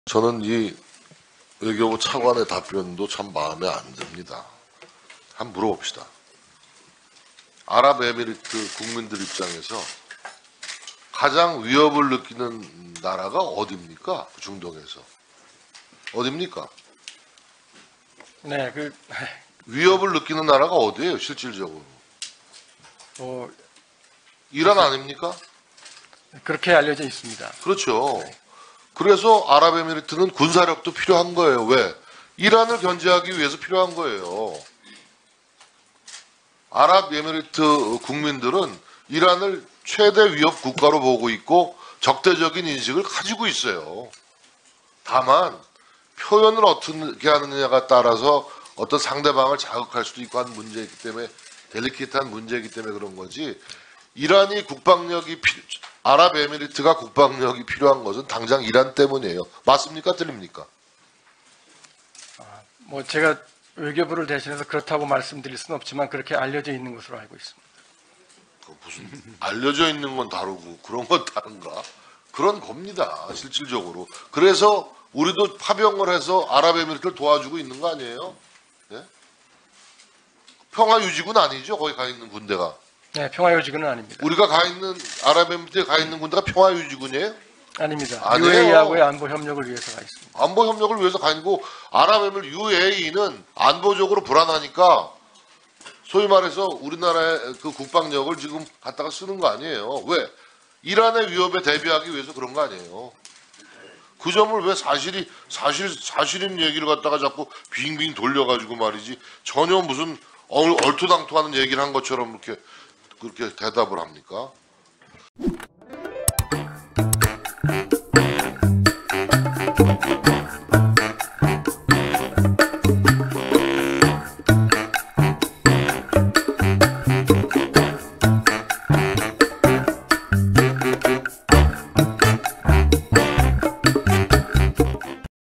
저는 이 외교부 차관의 답변도 참 마음에 안 듭니다. 한번 물어봅시다. 아랍에미리트 국민들 입장에서 가장 위협을 느끼는 나라가 어디입니까? 중동에서. 어디입니까? 네, 위협을 느끼는 나라가 어디예요, 실질적으로? 이란 아닙니까? 그렇게 알려져 있습니다. 그렇죠. 그래서 아랍에미리트는 군사력도 필요한 거예요. 왜? 이란을 견제하기 위해서 필요한 거예요. 아랍에미리트 국민들은 이란을 최대 위협 국가로 보고 있고 적대적인 인식을 가지고 있어요. 다만 표현을 어떻게 하느냐가 따라서 어떤 상대방을 자극할 수도 있고 하는 문제이기 때문에 델리케이트한 문제이기 때문에 그런 거지. 이란이 아랍에미리트가 국방력이 필요한 것은 당장 이란 때문이에요. 맞습니까? 틀립니까? 제가 외교부를 대신해서 그렇다고 말씀드릴 수는 없지만 그렇게 알려져 있는 것으로 알고 있습니다. 무슨 알려져 있는 건 다르고 그런 건 다른가? 그런 겁니다. 실질적으로. 그래서 우리도 파병을 해서 아랍에미리트를 도와주고 있는 거 아니에요? 네? 평화유지군 아니죠? 거기 가 있는 군대가. 네, 평화유지군은 아닙니다. 우리가 가 있는 아랍에미리트에 가 있는 군대가 평화유지군이에요? 아닙니다. 아니에요. UAE하고의 안보 협력을 위해서 가 있습니다. 안보 협력을 위해서 가 있고 아랍에미리트 UAE는 안보적으로 불안하니까 소위 말해서 우리나라의 그 국방력을 지금 갖다가 쓰는 거 아니에요. 왜? 이란의 위협에 대비하기 위해서 그런 거 아니에요. 그 점을 왜 사실인 얘기를 갖다가 자꾸 빙빙 돌려가지고 말이지 전혀 무슨 얼토당토하는 얘기를 한 것처럼 그렇게 대답을 합니까?